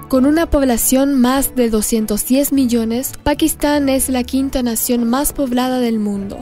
Con una población más de 210 millones, Pakistán es la quinta nación más poblada del mundo.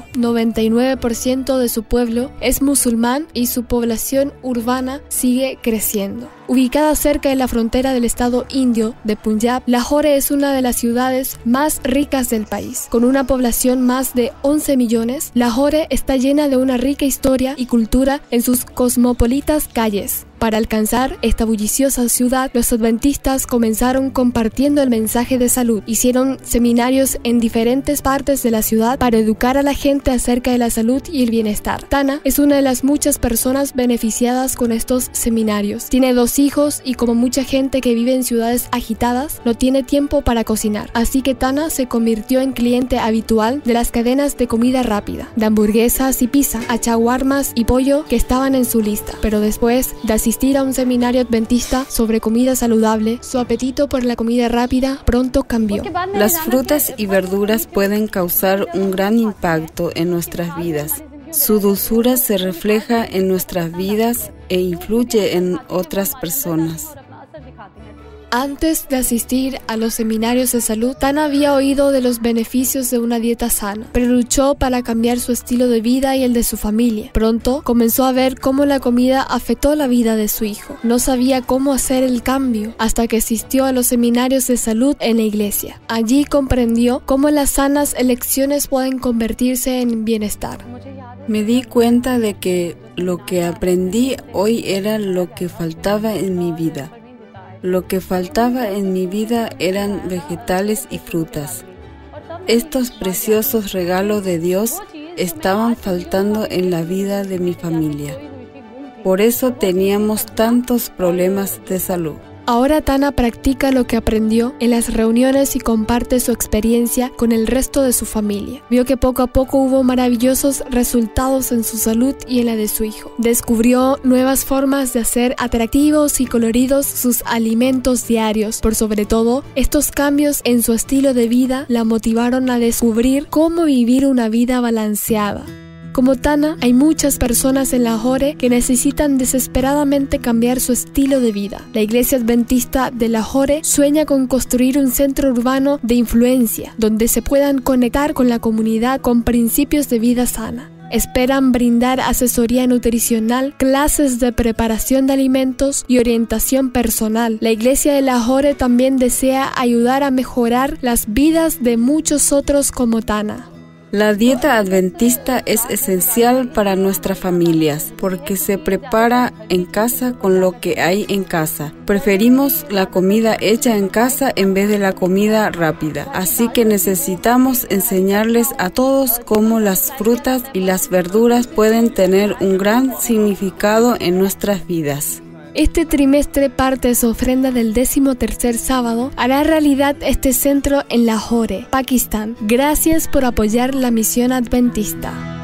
99% de su pueblo es musulmán y su población urbana sigue creciendo. Ubicada cerca de la frontera del estado indio de Punjab, Lahore es una de las ciudades más ricas del país. Con una población más de 11 millones, Lahore está llena de una rica historia y cultura en sus cosmopolitas calles. Para alcanzar esta bulliciosa ciudad, los adventistas comenzaron compartiendo el mensaje de salud. Hicieron seminarios en diferentes partes de la ciudad para educar a la gente acerca de la salud y el bienestar. Tana es una de las muchas personas beneficiadas con estos seminarios. Tiene 2 hijos y, como mucha gente que vive en ciudades agitadas, no tiene tiempo para cocinar. Así que Tana se convirtió en cliente habitual de las cadenas de comida rápida, de hamburguesas y pizza, a shawarmas y pollo que estaban en su lista. Pero después de asistir a un seminario adventista sobre comida saludable, su apetito por la comida rápida pronto cambió. Las frutas y verduras pueden causar un gran impacto en nuestras vidas. Su dulzura se refleja en nuestras vidas e influye en otras personas. Antes de asistir a los seminarios de salud, Tana había oído de los beneficios de una dieta sana, pero luchó para cambiar su estilo de vida y el de su familia. Pronto comenzó a ver cómo la comida afectó la vida de su hijo. No sabía cómo hacer el cambio hasta que asistió a los seminarios de salud en la iglesia. Allí comprendió cómo las sanas elecciones pueden convertirse en bienestar. Me di cuenta de que lo que aprendí hoy era lo que faltaba en mi vida. Lo que faltaba en mi vida eran vegetales y frutas. Estos preciosos regalos de Dios estaban faltando en la vida de mi familia. Por eso teníamos tantos problemas de salud. Ahora Tana practica lo que aprendió en las reuniones y comparte su experiencia con el resto de su familia. Vio que poco a poco hubo maravillosos resultados en su salud y en la de su hijo. Descubrió nuevas formas de hacer atractivos y coloridos sus alimentos diarios. Por sobre todo, estos cambios en su estilo de vida la motivaron a descubrir cómo vivir una vida balanceada. Como Tana, hay muchas personas en Lahore que necesitan desesperadamente cambiar su estilo de vida. La iglesia adventista de Lahore sueña con construir un centro urbano de influencia, donde se puedan conectar con la comunidad con principios de vida sana. Esperan brindar asesoría nutricional, clases de preparación de alimentos y orientación personal. La iglesia de Lahore también desea ayudar a mejorar las vidas de muchos otros como Tana. La dieta adventista es esencial para nuestras familias porque se prepara en casa con lo que hay en casa. Preferimos la comida hecha en casa en vez de la comida rápida. Así que necesitamos enseñarles a todos cómo las frutas y las verduras pueden tener un gran significado en nuestras vidas. Este trimestre parte de su ofrenda del 13º sábado hará realidad este centro en Lahore, Pakistán. Gracias por apoyar la misión adventista.